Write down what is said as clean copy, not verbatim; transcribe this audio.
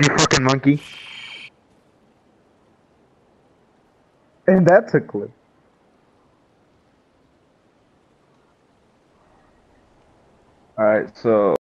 you fucking monkey. And that's a clip. Alright, so